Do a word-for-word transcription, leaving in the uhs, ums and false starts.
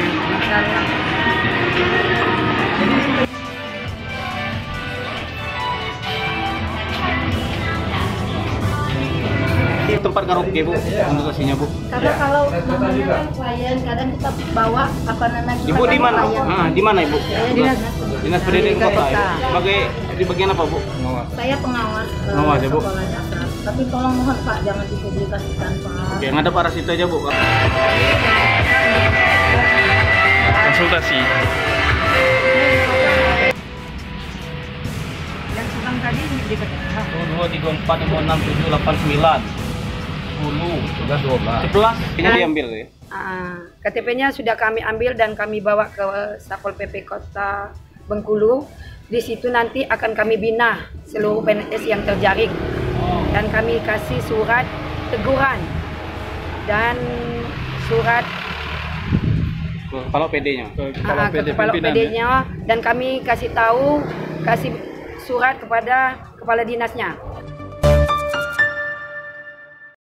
masalah. Di tempat karaoke Bu, untuk kasihnya Bu. Karena kalau namanya kan klien, kadang kita bawa apa namanya. Ibu di mana? Ah, di mana Ibu? Dinas Dinas Pendidikan Kota. Ya? Sebagai di bagian apa Bu? Saya pengawas uh, Pengawas, ya, Bu? sekolah dasar. Tapi tolong mohon Pak, jangan dipublikasikan Pak. Oke, yang ada Pak Rasito aja Bu. Konsultasi. Yang sedang tadi dekat dua tiga empat lima enam tujuh delapan sembilan sepuluh sebelas dua belas sebelas ini diambil ya. Uh, K T P-nya sudah kami ambil dan kami bawa ke Satpol P P Kota Bengkulu. Di situ nanti akan kami bina seluruh P N S yang terjaring dan kami kasih surat teguran dan surat Kepala P D-nya. uh, ke kepala P D-nya dan kami kasih tahu kasih surat kepada kepala dinasnya.